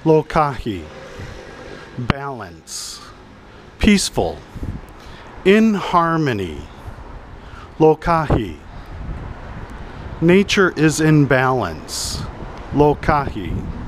Lokahi, balance, peaceful, in harmony. Lokahi, nature is in balance. Lokahi.